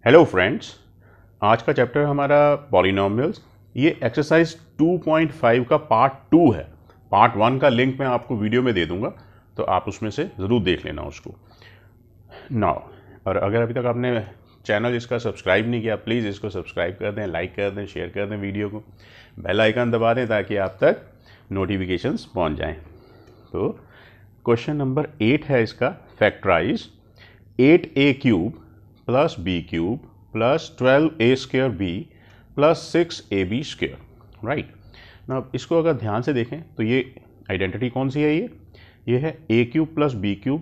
Hello friends, आज का chapter हमारा पॉलिनोमियल्स। ये एक्सरसाइज 2.5 का पार्ट 2 है। पार्ट 1 का लिंक मैं आपको वीडियो में दे दूंगा, तो आप उसमें से ज़रूर देख लेना उसको नाउ। और अगर अभी तक आपने चैनल इसका सब्सक्राइब नहीं किया, प्लीज़ इसको सब्सक्राइब कर दें, लाइक कर दें, शेयर कर दें वीडियो को, बेल आइकन दबा दें ताकि आप तक नोटिफिकेशंस पहुंच जाएं। तो क्वेश्चन नंबर 8 है इसका, factorise 8a³ plus b³ plus 12a² b plus 6ab²। Right ना, इसको अगर ध्यान से देखें तो ये आइडेंटिटी कौन सी है? ये है a³ plus b³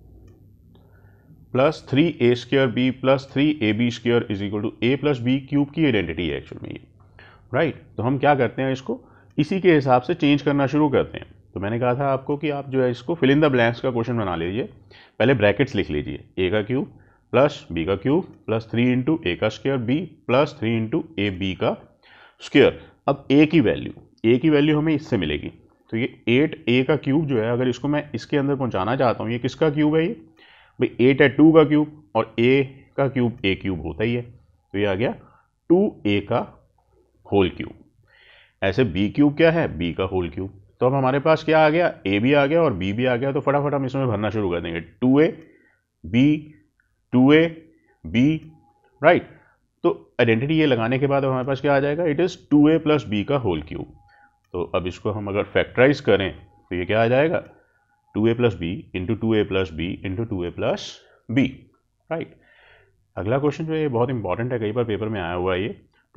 plus 3a² b plus 3ab² is equal to a plus b³ की आइडेंटिटी है एक्चुअल में ये। राइट, तो हम क्या करते हैं, इसको इसी के हिसाब से चेंज करना शुरू करते हैं। तो मैंने कहा था आपको कि आप जो है इसको फिल इन द ब्लैंक्स का क्वेश्चन बना लीजिए। पहले ब्रैकेट्स लिख लीजिए, a³ plus b³ plus 3 into a² b plus 3 into a b का स्क्वायर। अब a की वैल्यू हमें इससे मिलेगी, तो ये 8a का क्यूब जो है, अगर इसको मैं इसके अंदर पहुंचाना चाहता हूँ, ये किसका क्यूब है? ये भाई 8 है 2 का क्यूब, और a का क्यूब a³ होता ही है, तो ये आ गया 2a का होल क्यूब। ऐसे b³ क्या है? b का होल क्यूब। तो अब हमारे पास क्या आ गया? a भी आ गया और b भी आ गया। तो फटाफट हम इसमें भरना शुरू कर देंगे, 2a b 2a b। Right, तो आइडेंटिटी ये लगाने के बाद हमारे पास क्या आ जाएगा? It is 2a plus b का होल क्यूब। तो अब इसको हम अगर फैक्टराइज करें तो ये क्या आ जाएगा? 2a plus b into 2a plus b into 2a plus b. Right, अगला क्वेश्चन जो है बहुत इंपॉर्टेंट है, कई बार पेपर में आया हुआ है ये।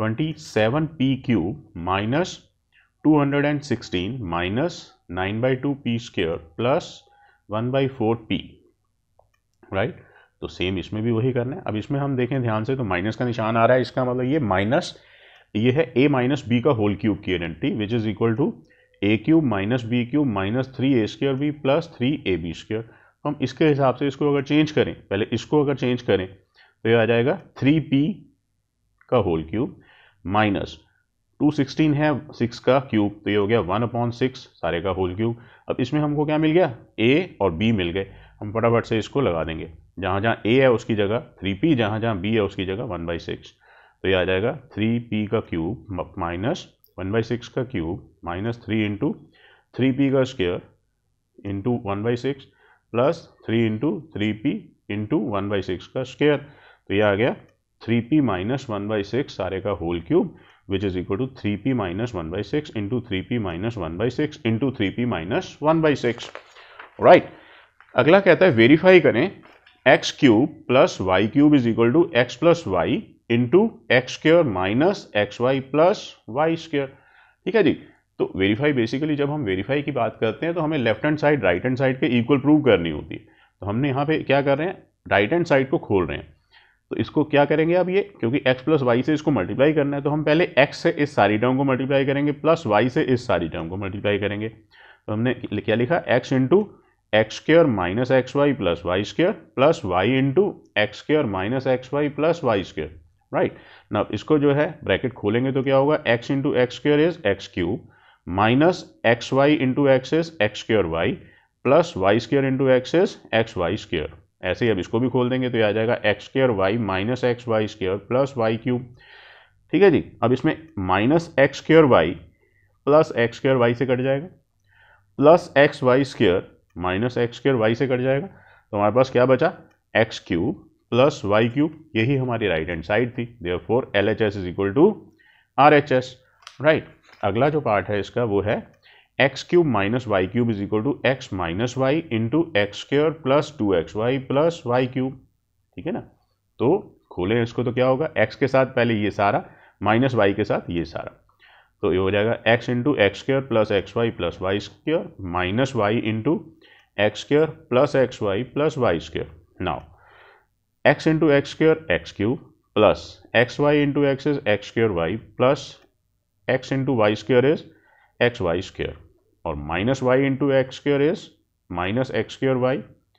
27p³ minus 216 minus 9/2p² plus 1/4p। Right, तो सेम इसमें भी वही करना है। अब इसमें हम देखें ध्यान से तो माइनस का निशान आ रहा है, इसका मतलब ये माइनस, ये है a माइनस बी का होल क्यूब की identity, which is equal to a³ minus b³ minus 3a² b plus 3ab²। हम इसके हिसाब से इसको अगर चेंज करें, पहले इसको अगर चेंज करें तो ये आ जाएगा 3p का होल क्यूब माइनस 216 है 6 का क्यूब, तो ये हो गया 1/6 सारे का होल क्यूब। अब इसमें हमको क्या मिल गया? a और b मिल गए। हम फटाफट से इसको लगा देंगे, जहाँ जहाँ a है उसकी जगह 3p, जहाँ जहाँ b है उसकी जगह 1/6। तो ये आ जाएगा 3p का क्यूब माइनस 1/6 का क्यूब माइनस 3 इंटू 3p का square into 1/6 plus 3 into 3p into 1/6 का स्क्वायर। तो ये आ गया 3p माइनस 1/6 सारे का whole cube, which is equal to 3p minus 1/6 into 3p minus 1/6 into 3p minus 1/6। Right, अगला कहता है वेरीफाई करें x³ plus y³ is equal to x plus y into x² minus xy plus y²। ठीक है जी। तो verify, basically जब हम verify की बात करते हैं तो हमें left hand side right hand side के इक्वल प्रूव करनी होती है। तो हमने यहाँ पे क्या कर रहे हैं, राइट हैंड साइड को खोल रहे हैं। तो इसको क्या करेंगे अब ये, क्योंकि x प्लस वाई से इसको मल्टीप्लाई करना है, तो हम पहले x से इस सारी टर्म को मल्टीप्लाई करेंगे प्लस y से इस सारी टर्म को मल्टीप्लाई करेंगे। तो हमने क्या लिखा? x into x² minus xy plus y² plus y into x² minus xy plus y²। Right ना, इसको जो है ब्रैकेट खोलेंगे तो क्या होगा? x into x² is x³ minus xy into x is x² y plus y² into x is xy²। ऐसे ही अब इसको भी खोल देंगे तो आ जाएगा x² y minus xy² plus y³ ठीक है जी। अब इसमें minus x² y plus x² y से कट जाएगा, plus xy² minus x² y से कट जाएगा, तो हमारे पास क्या बचा? x³ plus y³। यही हमारी राइट हैंड साइड थी, therefore LHS is equal to RHS। Right, अगला जो पार्ट है इसका वो है x³ minus y³ is equal to x minus y into x² plus 2xy plus y³। ठीक है ना, तो खोलें इसको तो क्या होगा? x के साथ पहले ये सारा माइनस y के साथ ये सारा, तो ये हो जाएगा x into x² plus xy plus y² minus y into x² plus xy plus y²। Now x into x² x³ plus xy into x is x² y plus x into y² is xy² और minus y into x² is minus x² y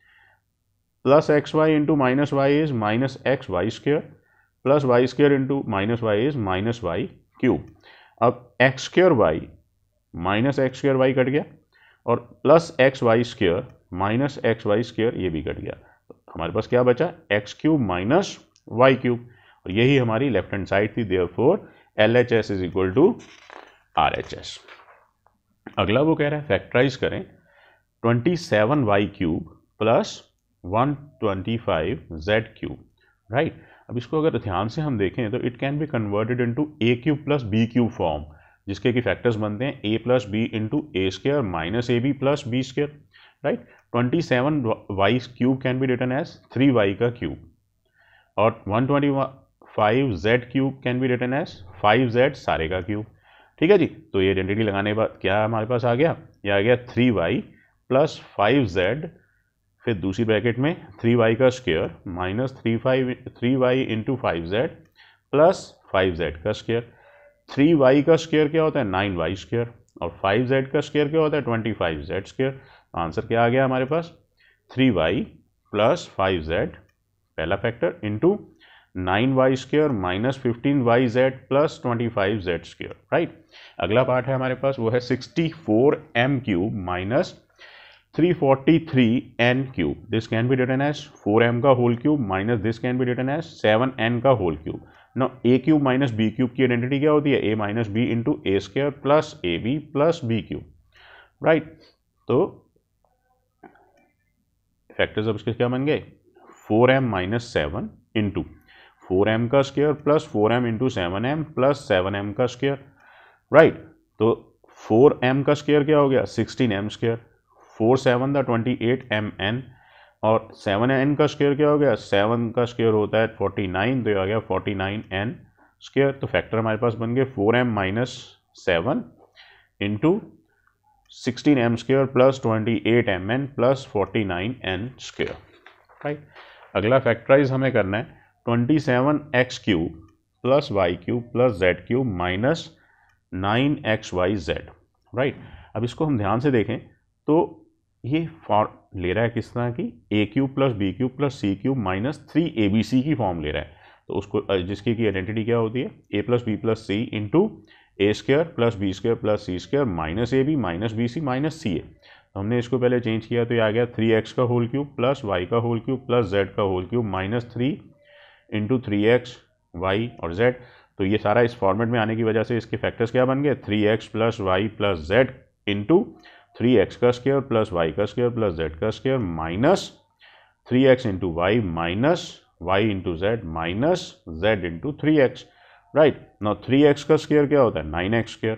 plus xy into minus y is minus xy² plus y² into minus y is minus y³। अब x² y minus x² y cut गया और plus xy² minus xy² ये भी cut गया। तो हमारे पास क्या बचा? x³ माइनस y³ और यही हमारी लेफ्ट हैंड साइड थी, therefore LHS is equal to RHS। अगला वो कह रहा है फैक्टराइज करें 27y cube plus 125z cube, right. अब इसको अगर ध्यान से हम देखें तो it can be converted into a cube plus b cube form, जिसके कि फैक्टर्स बनते हैं a plus b into a square minus AB plus b square, right. 27y cube can be written as 3y का cube और 125z cube can be written as 5z सारे का cube, ठीक है जी। तो ये आइडेंटिटी लगाने के बाद क्या हमारे पास आ गया, ये आ गया 3y प्लस 5z, फिर दूसरी ब्रैकेट में 3y का square minus 3y into 5z plus 5z का स्क्वायर। 3y का स्क्वायर क्या होता है 9y स्क्वायर और 5z का स्क्वायर क्या होता है 25z स्क्वायर। आंसर क्या आ गया हमारे पास 3y प्लस 5z पहला factor into 9y square minus 15yz plus 25z square, right. अगला पार्ट है हमारे पास, वो है 64m cube minus 343n cube. This can be written as 4m का whole cube minus this can be written as 7n का whole cube. Now a cube minus b cube की identity क्या होती है, a minus b into a square plus ab plus b cube, right. तो factors अब इसके क्या बन गए 4m माइनस 7 इंटू 4m का square plus 4m into 7m plus 7m का स्क्वायर, राइट। तो 4m का स्क्वायर क्या हो गया 16m स्क्वायर, 4 7 था 28mn और 7n का स्क्वायर क्या हो गया 7 का स्क्वायर होता है 49, तो ये आ गया 49n स्क्वायर। तो फैक्टर हमारे पास बन गए 4m minus 7 into 16m square plus 28mn plus 49n square, right. अगला फैक्टराइज हमें करना है 27x cube plus Y cube plus z cube minus 9xyz, right. अब इसको हम ध्यान से देखें तो ये फॉर्म ले रहा है किस तरह की a cube plus b cube plus c cube minus 3abc की फॉर्म ले रहा है। तो उसको जिसकी की आइडेंटिटी क्या होती है a plus b plus c into a square plus b square plus c square minus ab minus b c minus c a. तो हमने इसको पहले चेंज किया तो ये आ गया 3x का होल क्यूब प्लस y का होल क्यूब प्लस z का whole cube minus 3 into 3x y और z। तो ये सारा इस फॉर्मेट में आने की वजह से इसके फैक्टर्स क्या बन गए 3x plus Y plus z into 3x का स्क्वायर प्लस y का स्क्वायर प्लस z का square minus 3x into y minus y into z minus z into 3x, right. Now 3x का स्क्वायर क्या होता है 9x square,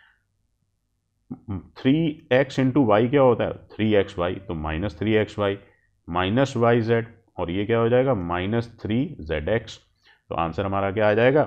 3x into Y क्या होता है 3xy, तो माइनस 3xy माइनस yz और ये क्या हो जाएगा माइनस 3zx। तो आंसर हमारा क्या आ जाएगा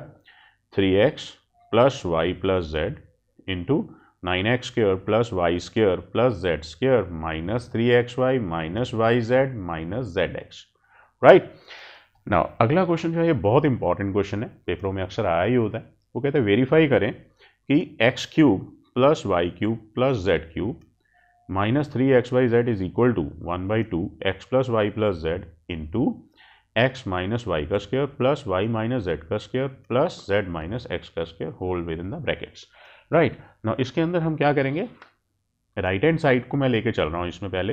3x plus Y plus z into 9x square plus y square plus z square minus 3xy minus yz minus zx, right. Now अगला क्वेश्चन जो है ये बहुत इंपॉर्टेंट क्वेश्चन है, पेपरों में अक्सर आया ही होता है। वो कहते हैं वेरीफाई करें कि x cube plus Y cube plus z cube minus 3xyz is equal to 1/2 x plus Y plus z into x minus Y का square plus Y minus z का square plus z minus x का square whole within the brackets, right. Now इसके अंदर हम क्या करेंगे right hand side को मैं लेके चल रहा हूँ इसमें पहले,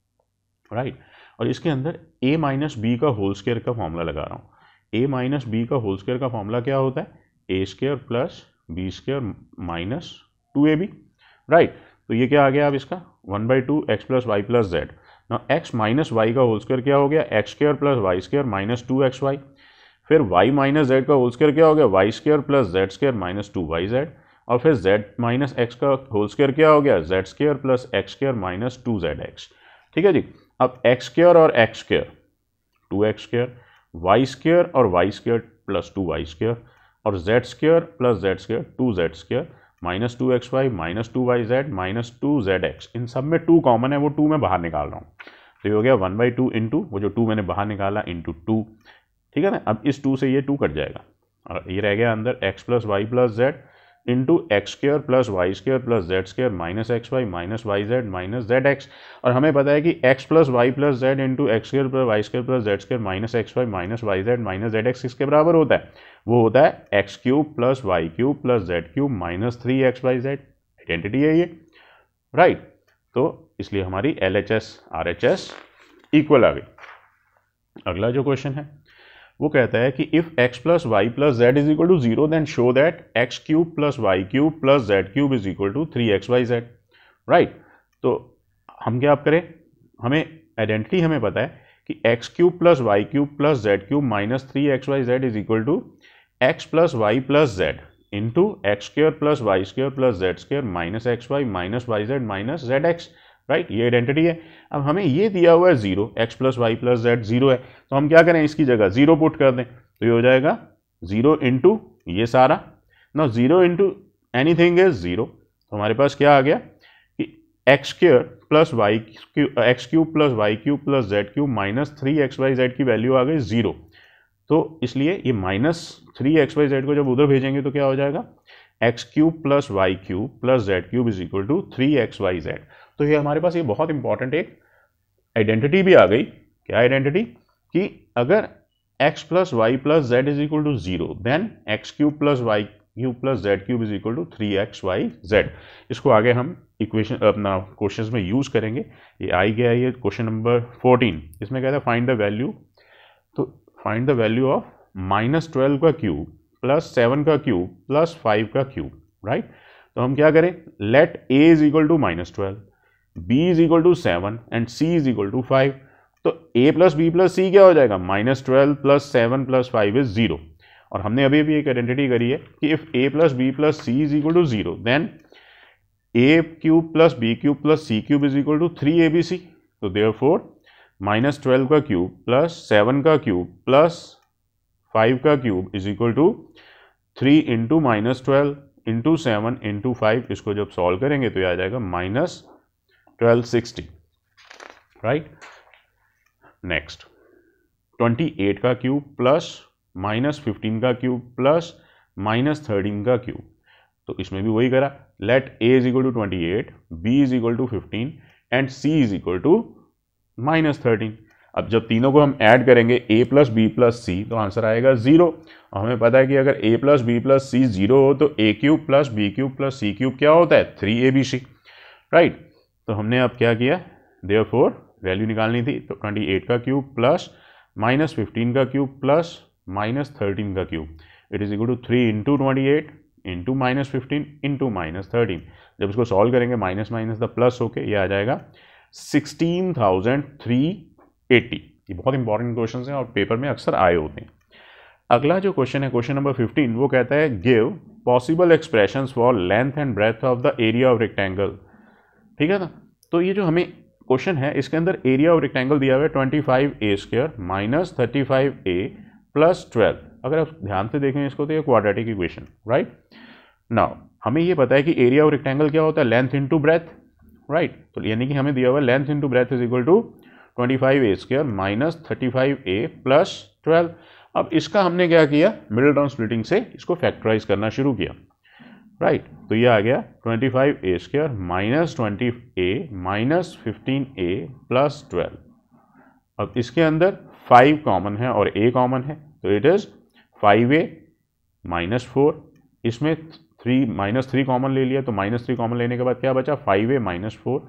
राइट। और इसके अंदर a माइनस बी का होल स्क्वायर का फॉर्मूला लगा रहा हूँ। a माइनस बी का होल स्क्वायर का फॉर्मूला क्या होता है a square plus b square minus 2ab, right. तो ये क्या आ गया अब इसका 1/2 x plus Y plus z. Now x minus Y का होल स्क्वायर क्या हो गया x square plus y square minus 2xy, फिर y माइनस जेड का होल स्क्वायर क्या हो गया y square plus z square minus 2yz और फिर z माइनस x का होल स्क्वायर क्या हो गया z square plus x square minus 2zx, ठीक है जी। अब x स्क्वायर और x square 2x square, y square और y square plus 2y square और z square plus z square 2z square minus 2xy minus 2yz minus 2zx। इन सब में 2 कॉमन है, वो 2 मैं बाहर निकाल रहा हूँ। तो ये हो गया 1/2 इंटू वो जो 2 मैंने बाहर निकाला इंटू 2, ठीक है ना। अब इस 2 से ये 2 कट जाएगा और ये रह गया अंदर x plus Y plus z into x square plus y square plus z square minus x y minus y z minus z x. और हमें पता है कि x plus Y plus z into x square plus y square plus z square minus x y minus y z minus z x किसके बराबर होता है, वो होता है x cube plus Y cube plus z cube minus 3xyz। Identity है ये, right. तो इसलिए हमारी LHS RHS इक्वल आ गई। अगला जो क्वेश्चन है वो कहता है कि if x plus Y plus z is equal to 0 then show that x cube plus Y cube plus z cube is equal to 3xyz, right. तो हम क्या करें, हमें आइडेंटिटी हमें पता है कि x cube plus Y cube plus z cube minus 3xyz is equal to x plus Y plus z into x square plus y square plus z square minus x y minus y z minus z x, right. ये identity है। अब हमें ये दिया हुआ है 0, x plus Y plus z 0 है, तो हम क्या करें, इसकी जगह 0 पुट कर दें, तो ये हो जाएगा 0 इंटू ये सारा ना, 0 इंटू एनीथिंग इज 0। तो हमारे पास क्या आ गया कि x square plus y x cube plus Y cube plus z cube minus 3xyz की वैल्यू आ गई 0। तो इसलिए ये माइनस 3xyz को जब उधर भेजेंगे तो क्या हो जाएगा, x cube plus Y cube plus z cube is equal to 3xyz। तो ये हमारे पास ये बहुत इंपॉर्टेंट एक आइडेंटिटी भी आ गई। क्या आइडेंटिटी, कि अगर x plus Y plus z is equal to 0 then x cube plus Y cube plus z cube is equal to 3xyz। इसको आगे हम इक्वेशन अपना क्वेश्चंस में यूज करेंगे। ये आई गया, ये क्वेश्चन नंबर 14। इसमें कहता है फाइंड द वैल्यू, तो फाइंड द वैल्यू ऑफ -12 का क्यूब प्लस 7 का क्यूब प्लस 5 का क्यूब, राइट। तो हम क्या करें, let a is equal to -12, b is equal to 7 and c is equal to 5। तो a plus b plus c क्या हो जाएगा, -12 प्लस 7 प्लस 5 इज 0। और हमने अभी भी एक आइडेंटिटी करी है कि if a plus b plus c is equal to 0 then a cube plus b cube plus c cube is equal to 3abc। तो देयरफॉर -12 का क्यूब प्लस 7 का क्यूब प्लस 5 का cube is equal to 3 into -12 into 7 into 5। इसको जब solve करेंगे तो ये आ जाएगा -1260, राइट। नेक्स्ट 28 का क्यूब प्लस -15 का क्यूब प्लस -13 का क्यूब। तो इसमें भी वही करा, let a is equal to 28, b is equal to 15 and c is equal to -13। अब जब तीनों को हम ऐड करेंगे a plus b plus c, तो आंसर आएगा 0। और हमें पता है कि अगर a plus b plus c 0 हो तो a cube plus b cube plus c cube क्या होता है, 3abc, राइट। तो हमने अब क्या किया, देयरफॉर वैल्यू निकालनी थी, तो 28 का क्यूब प्लस -15 का क्यूब प्लस -13 का cube it is equal to 3 into 28 into -15 into -13। जब इसको सॉल्व करेंगे माइनस माइनस द प्लस होके ये आ जाएगा 16,380। ये बहुत इंपॉर्टेंट क्वेश्चन हैं और पेपर में अक्सर आए होते हैं। अगला जो क्वेश्चन है, क्वेश्चन नंबर 15, वो कहता है give possible expressions for length and breadth of the area of rectangle. ठीक है ना। तो ये जो हमें क्वेश्चन है इसके अंदर एरिया ऑफ रेक्टेंगल दिया हुआ है 25a² माइनस 35a प्लस 12। अगर आप ध्यान से देखें इसको तो ये क्वाड्रेटिक इक्वेशन, राइट। नाउ हमें ये पता है कि एरिया ऑफ रेक्टेंगल क्या होता है, लेंथ इंटू ब्रेथ, राइट। तो यानी कि हमें दिया हुआ है length into breadth is equal to 25a² minus 35a plus 12। अब इसका हमने क्या किया, मिडिल टर्म स्प्लिटिंग से इसको फैक्टराइज करना शुरू किया, राइट। तो ये आ गया 25a² minus 20a minus 15a plus 12। अब इसके अंदर 5 कॉमन है और a कॉमन है, तो इट इज 5a माइनस 4। इसमें 3 -3 कॉमन ले लिया, तो -3 कॉमन लेने के बाद क्या बचा, 5a minus 4।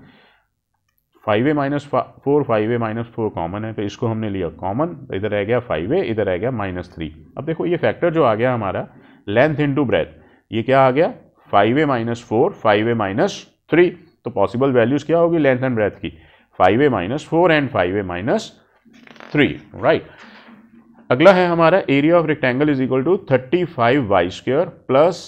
5a minus 4, 5a minus 4 common है, तो इसको हमने लिया कॉमन, तो इधर रह गया 5a, इधर रह गया -3। अब देखो ये फैक्टर जो आ गया हमारा लेंथ इंटू ब्रेथ, ये क्या आ गया 5a माइनस 4, 5a माइनस 3। तो पॉसिबल वैल्यूज क्या होगी लेंथ एंड ब्रेथ की, 5a minus 4 and 5a minus 3, right. अगला है हमारा area of rectangle is equal to 35y² plus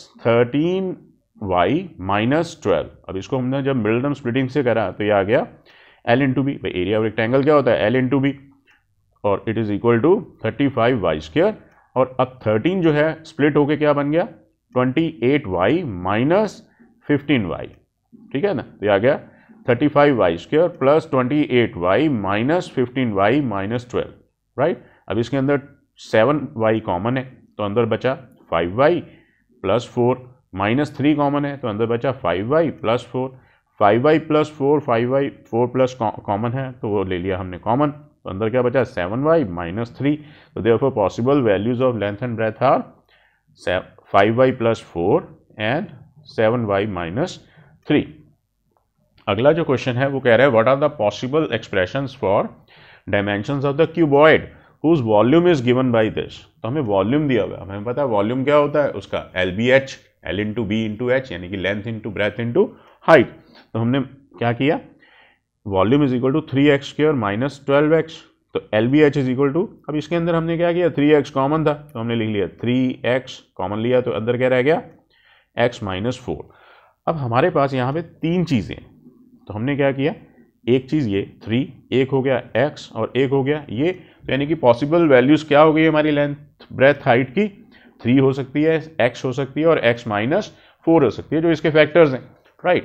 13y minus 12। अब इसको हमने जब मिडिल टर्म स्प्लिटिंग से करा तो ये आ गया L इंटू बी। भाई एरिया ऑफ रेक्टेंगल क्या होता है, L इंटू बी, और it is equal to 35y²। और अब 13 जो है स्प्लिट होके क्या बन गया 28y माइनस 15y, ठीक है ना। तो ये आ गया 35y² plus 28y minus 15y minus 12, right. अब इसके अंदर 7y कॉमन है, तो अंदर बचा 5y प्लस 4, -3 कॉमन है, तो अंदर बचा 5y plus 4, 5y plus 4, 5y 4 plus common है, तो वो ले लिया हमने कॉमन, तो अंदर क्या बचा 7y माइनस 3। तो therefore possible values of length and breadth are 5y plus 4 and 7y minus 3। अगला जो क्वेश्चन है वो कह रहा है what are the possible expressions for dimensions of the cuboid whose volume is given by this. तो हमें वॉल्यूम दिया हुआ है, हमें पता है वॉल्यूम क्या होता है उसका, LBH, L into B into H, यानी कि length into breadth into height. तो हमने क्या किया, volume is equal to 3x square minus 12x। तो LBH इज इक्वल टू, अब इसके अंदर हमने क्या किया, 3x कॉमन था तो हमने लिख लिया 3x कॉमन लिया, तो अंदर क्या रह गया, x माइनस 4। अब हमारे पास यहाँ पे तीन चीज़ें, तो हमने क्या किया, एक चीज़ ये 3, एक हो गया x और एक हो गया ये। तो यानी कि पॉसिबल वैल्यूज़ क्या हो गई हमारी लेंथ ब्रेथ हाइट की, 3 हो सकती है, x हो सकती है और x माइनस 4 हो सकती है, जो इसके फैक्टर्स हैं, राइट।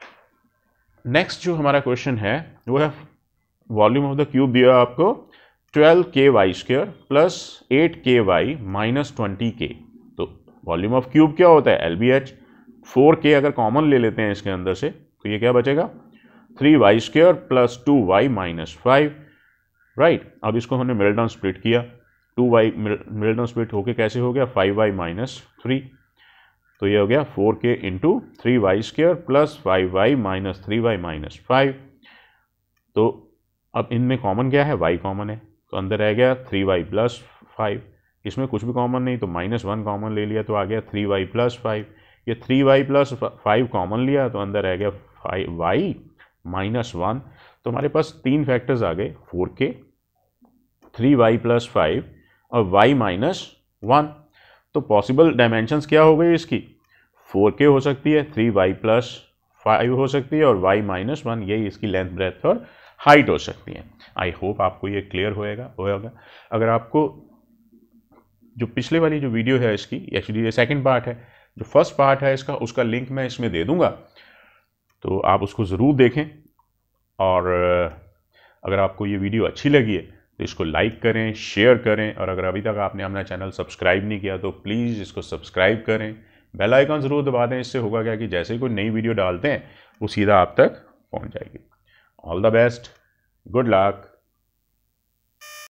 नेक्स्ट जो हमारा क्वेश्चन है वो है वॉल्यूम ऑफ द क्यूब दिया आपको 12ky square plus 8ky minus 20k। तो वॉल्यूम ऑफ क्यूब क्या होता है, LBH। 4k अगर कॉमन ले लेते हैं इसके अंदर से तो ये क्या बचेगा, 3y square plus 2y minus 5, right. अब इसको हमने मिडल टर्म स्प्लिट किया, 2y मिडल टर्म स्प्लिट होके कैसे हो गया, 5y माइनस 3। तो ये हो गया 4k into 3y square plus 5y minus 3y minus 5। तो अब इनमें कॉमन क्या है, y कॉमन है, तो अंदर रह गया 3y प्लस 5। इसमें कुछ भी कॉमन नहीं तो -1 कॉमन ले लिया तो आ गया 3y प्लस 5। ये 3y प्लस 5 कॉमन लिया तो अंदर रह गया 5y माइनस 1। तो हमारे पास तीन फैक्टर्स आ गए, 4k, 3y प्लस 5 और y माइनस 1। तो पॉसिबल डायमेंशंस क्या हो गई इसकी, 4k हो सकती है, 3y प्लस 5 हो सकती है और y माइनस 1, यही इसकी लेंथ ब्रेथ और हाइट हो सकती है। आई होप आपको ये क्लियर होगा। अगर आपको जो पिछले वाली जो वीडियो है इसकी, एक्चुअली ये सेकंड पार्ट है, जो फर्स्ट पार्ट है इसका, उसका लिंक मैं इसमें दे दूंगा, तो आप उसको ज़रूर देखें। और अगर आपको ये वीडियो अच्छी लगी है तो इसको लाइक करें, शेयर करें, और अगर अभी तक आपने अपना चैनल सब्सक्राइब नहीं किया तो प्लीज़ इसको सब्सक्राइब करें, बेल आइकन ज़रूर दबा दें। इससे होगा क्या कि जैसे ही कोई नई वीडियो डालते हैं वो सीधा आप तक पहुंच जाएगी। All the best, good luck.